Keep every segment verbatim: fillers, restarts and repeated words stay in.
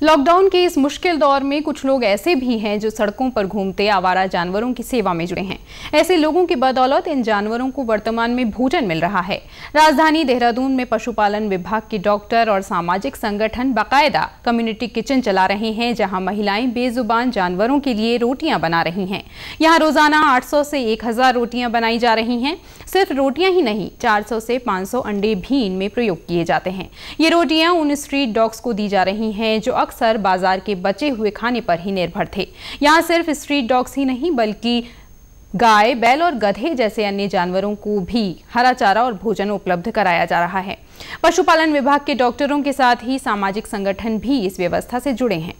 Lockdown के इस मुश्किल दौर में कुछ लोग ऐसे भी हैं जो सड़कों पर घूमते आवारा जानवरों की सेवा में जुड़े हैं। ऐसे लोगों की बदौलत इन जानवरों को वर्तमान में भोजन मिल रहा है। राजधानी देहरादून में पशुपालन विभाग के डॉक्टर और सामाजिक संगठन बाकायदा कम्युनिटी किचन चला रहे हैं, जहां महिलाएं बेजुबान जानवरों के लिए रोटियां बना रही हैं। यहां रोजाना आठ सौ से एक हज़ार रोटियां बनाई जा रही हैं। सिर्फ रोटियां ही नहीं, चार सौ से पाँच सौ अंडे भी इनमें प्रयोग किए जाते हैं। ये रोटियां उन स्ट्रीट डॉग्स को दी जा रही हैं जो अक्सर बाजार के बचे हुए खाने पर ही निर्भर थे। यहाँ सिर्फ स्ट्रीट डॉग्स ही नहीं बल्कि गाय, बैल और गधे जैसे अन्य जानवरों को भी हरा चारा और भोजन उपलब्ध कराया जा रहा है। पशुपालन विभाग के डॉक्टरों के साथ ही सामाजिक संगठन भी इस व्यवस्था से जुड़े हैं।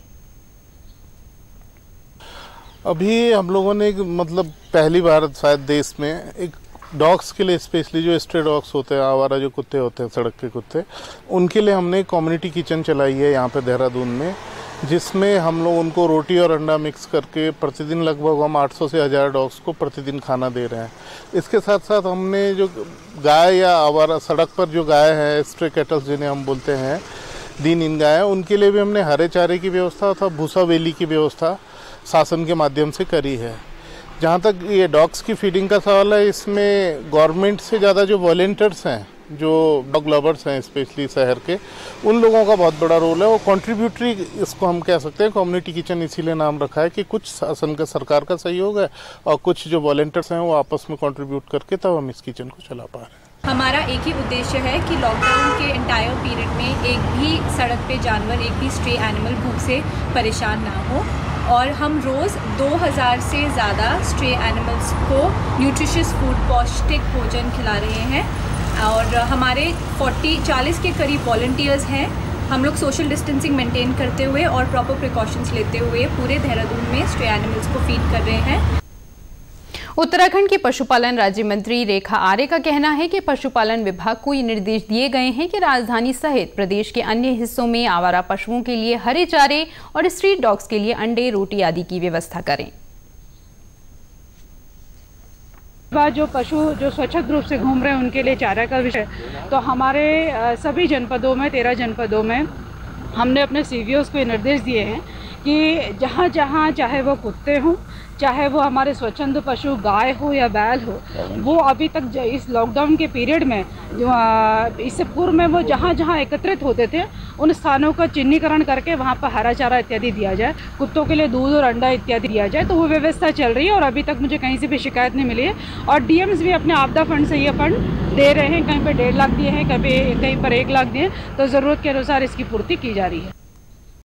अभी हम लोगों ने मतलब पहली बार शायद देश में एक डॉग्स के लिए, स्पेशली जो स्ट्रे डॉग्स होते हैं, आवारा जो कुत्ते होते हैं, सड़क के कुत्ते, उनके लिए हमने कम्युनिटी किचन चलाई है यहाँ पे देहरादून में, जिसमें हम लोग उनको रोटी और अंडा मिक्स करके प्रतिदिन लगभग हम आठ सौ से हज़ार डॉग्स को प्रतिदिन खाना दे रहे हैं। इसके साथ साथ हमने जो गाय या आवारा सड़क पर जो गाय है, स्ट्रे कैटल्स जिन्हें हम बोलते हैं, दीनहीन गाय, उनके लिए भी हमने हरे चारे की व्यवस्था अथवा भूसा वेली की व्यवस्था शासन के माध्यम से करी है। जहाँ तक ये डॉग्स की फीडिंग का सवाल है, इसमें गवर्नमेंट से ज़्यादा जो वॉलेंटियर्स हैं, जो डॉग लवर्स हैं स्पेशली शहर के, उन लोगों का बहुत बड़ा रोल है। वो कंट्रीब्यूटरी इसको हम कह सकते हैं। कम्युनिटी किचन इसीलिए नाम रखा है कि कुछ शासन का, सरकार का सहयोग है और कुछ जो वॉलेंटियर्स हैं वो आपस में कंट्रीब्यूट करके तब हम इस किचन को चला पा रहे हैं। हमारा एक ही उद्देश्य है कि लॉकडाउन के एंटायर पीरियड में एक भी सड़क पे जानवर, एक भी स्ट्रे एनिमल भूख से परेशान ना हो, और हम रोज़ दो हज़ार से ज़्यादा स्ट्रे एनिमल्स को न्यूट्रिशियस फूड, पौष्टिक भोजन खिला रहे हैं। और हमारे चालीस चालीस के करीब वॉलंटियर्स हैं। हम लोग सोशल डिस्टेंसिंग मेंटेन करते हुए और प्रॉपर प्रिकॉशंस लेते हुए पूरे देहरादून में स्ट्रे एनिमल्स को फीड कर रहे हैं। उत्तराखंड की पशुपालन राज्य मंत्री रेखा आर्य का कहना है कि पशुपालन विभाग को ये निर्देश दिए गए हैं कि राजधानी सहित प्रदेश के अन्य हिस्सों में आवारा पशुओं के लिए हरे चारे और स्ट्रीट डॉग्स के लिए अंडे, रोटी आदि की व्यवस्था करें। जो पशु जो स्वच्छंद रूप से घूम रहे हैं उनके लिए चारा का विषय, तो हमारे सभी जनपदों में, तेरह जनपदों में हमने अपने सीवीओस को ये निर्देश दिए हैं कि जहाँ जहाँ चाहे वो कुत्ते हों, चाहे वो हमारे स्वच्छंद पशु गाय हो या बैल हो, वो अभी तक इस लॉकडाउन के पीरियड में, इससे पूर्व में वो जहाँ जहाँ एकत्रित होते थे उन स्थानों का चिन्हीकरण करके वहाँ पर हरा चारा इत्यादि दिया जाए, कुत्तों के लिए दूध और अंडा इत्यादि दिया जाए। तो वो व्यवस्था चल रही है और अभी तक मुझे कहीं से भी शिकायत नहीं मिली है। और डीएम्स भी अपने आपदा फंड से ये फंड दे रहे हैं, कहीं पर डेढ़ लाख दिए हैं, कहीं कहीं पर एक लाख दिए, तो ज़रूरत के अनुसार इसकी पूर्ति की जा रही है।